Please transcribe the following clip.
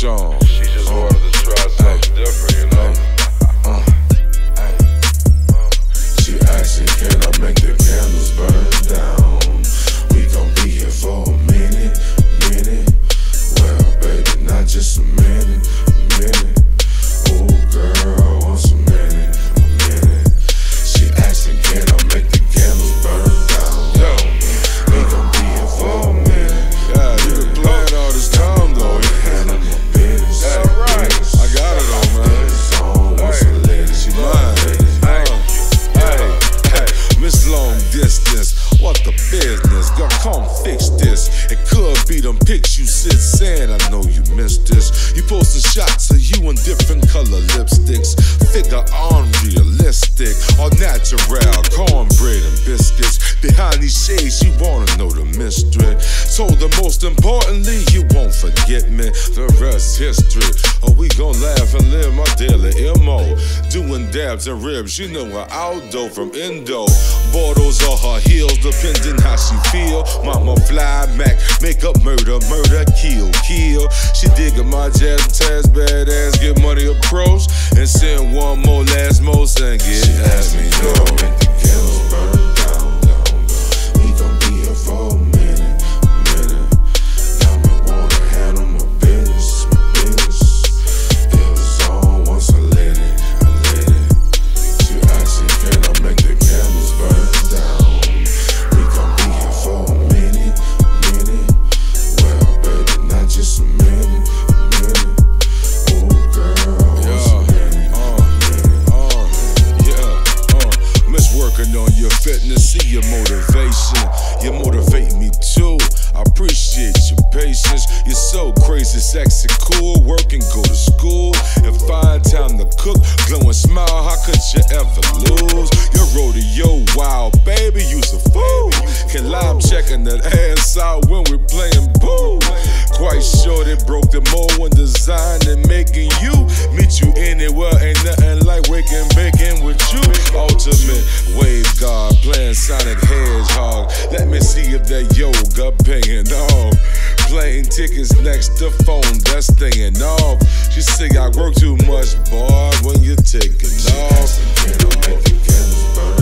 on. She just wanted to try something different, you know. She asking, can I make the candles burn down? We gon' be here for a minute. Well, baby, not just a minute. Oh, girl, wants a minute. She asking, can I make the candles burn down? We gon' be here for a minute. Yeah, you been playing all this time though. Handle my business. Alright, I got it on, man. She mine. Miss Long Distance, what the business? Girl, come fix this. It could be them pics you sit saying, I know you missed this. You posting shots of you in different color lipsticks. Figure unrealistic, all natural, cornbread and biscuits. Behind these shades, you wanna know the mystery. So the most importantly, you won't forget me. The rest history. Oh, we gon' laugh and live my daily MO. Doing dabs and ribs, you know her outdoor from Indo. Bottles or her heels, depending how she feel. Mama fly Mac, make up murder, kill. She digging my jazz and Taz badass, get money approach, and send one more last most and get She asked me, yo, make the candles burn down. We gon' be here for a minute. Got me wanna handle my business. It was on once I let it. She asking, can I make the candles burn down? We gon' be here for a minute. Well, baby, not just a minute. Oh, girl, wants a minute. Miss working on your fitness, see your motivation. You motivate me too. I appreciate your patience. You're so crazy, sexy, cool. Work and go to school and find time to cook. Glowing smile, how could you ever lose? Your rodeo wild, baby, you's a fool. Can lie, I'm checking that ass out when we're playing pool. Quite sure they broke the mold when designing, making you meet you anywhere. Ain't nothing like waking bacon with you. Ultimate wave guard, playing Sonic Hedgehog. Let me see if that yoga paying off. Plane tickets next to phone, that's staying off. She say I work too much, boy, when you're taking off. Can I make the candles burn